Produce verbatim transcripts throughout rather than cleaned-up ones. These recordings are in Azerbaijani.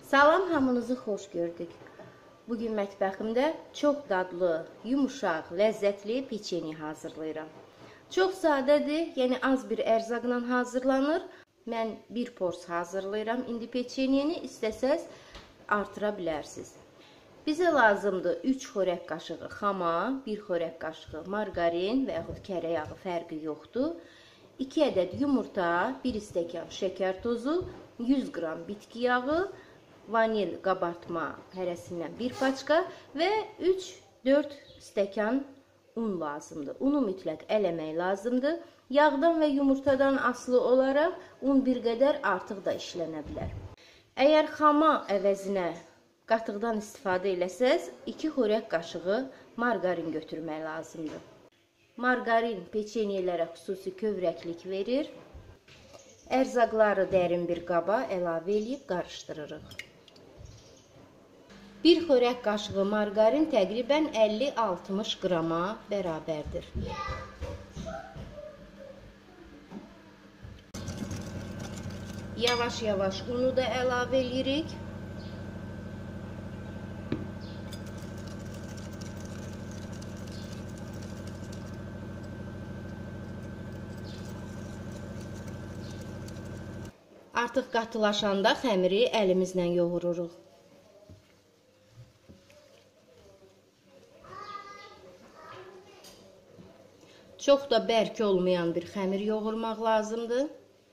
Salam, hamınızı xoş gördük. Bugün mətbəximdə çox dadlı, yumuşaq, ləzzətli peçeni hazırlayıram. Çox sadədir, yəni az bir ərzaqla hazırlanır. Mən bir pors hazırlayıram. İndi peçeniyeni istəsəz artıra bilərsiniz. Bizə lazımdır üç xörək qaşığı xama, bir xörək qaşığı margarin və yaxud kərə yağı, fərqi yoxdur. iki ədəd yumurta, bir stəkan şəkər tozu, yüz qram bitki yağı, vanil qabartma hərəsindən bir paçka və üç dörd stəkan un lazımdır. Unu mütləq eləmək lazımdır. Yağdan və yumurtadan asılı olaraq un bir qədər artıq da işlənə bilər. Əgər xama əvəzinə qatıqdan istifadə eləsəz, iki xörək qaşığı margarin götürmək lazımdır. Margarin peçeniyelərə xüsusi kövrəklik verir. Ərzaqları dərin bir qaba əlavə edib qarışdırırıq. Bir xörək qaşığı margarin təqribən əlli altmış qrama bərabərdir. Yavaş-yavaş unu da əlavə edirik. Artıq qatılaşanda xəmiri əlimizlə yoğururuq. Çox da bərk olmayan bir xəmir yoğurmaq lazımdır.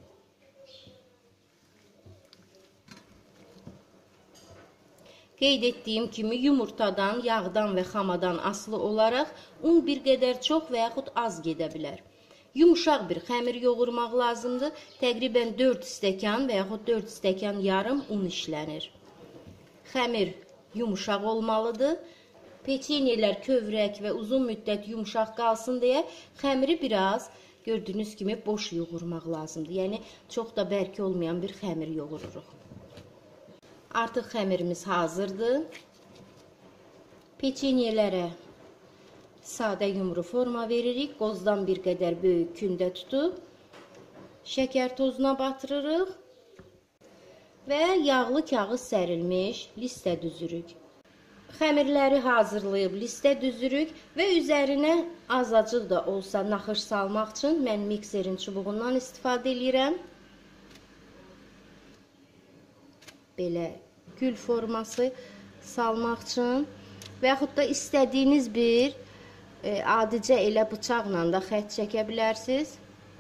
Qeyd etdiyim kimi yumurtadan, yağdan və xamadan asılı olaraq un bir qədər çox və yaxud az gedə bilər. Yumuşaq bir xəmir yoğurmaq lazımdır. Təqribən dörd stəkan və yaxud dörd stəkan yarım un işlənir. Xəmir yumuşaq olmalıdır. Peçenyelər kövrək və uzun müddət yumuşaq qalsın deyə xəmiri biraz gördüyünüz kimi boş yoğurmaq lazımdır. Yəni çox da bərk olmayan bir xəmir yoğururuq. Artıq xəmirimiz hazırdır. Peçenyelərə sadə yumru forma veririk. Qozdan bir qədər böyük kündə tutub şəkər tozuna batırırıq və yağlı kağız sərilmiş listə düzürük. Xəmirləri hazırlayıb listə düzürük və üzərinə azacıq da olsa naxış salmaq üçün mən mikserin çubuğundan istifadə edirəm. Belə gül forması salmaq üçün və yaxud da istədiyiniz bir e, adicə elə bıçaqla da xətt çəkə bilərsiniz.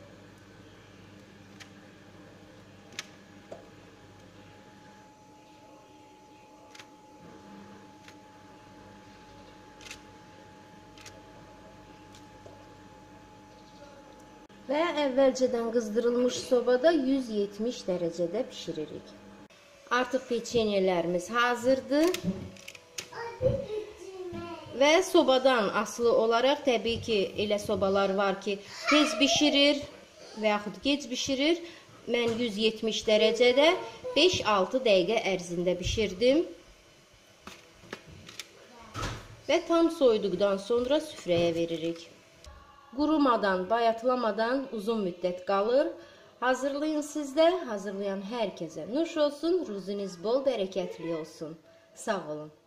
Və əvvəlcədən qızdırılmış sobada yüz yetmiş dərəcədə bişiririk. Artıq peçenyelərimiz hazırdır. Və sobadan asılı olaraq təbii ki, elə sobalar var ki, tez bişirir və yaxud gec bişirir. Mən yüz yetmiş dərəcədə beş altı dəqiqə ərzində bişirdim. Və tam soyuduqdan sonra süfrəyə veririk. Qurumadan, bayatlamadan uzun müddət qalır. Hazırlayın siz də, hazırlayan hər kəsə nuş olsun, ruziniz bol bərəkətli olsun. Sağ olun.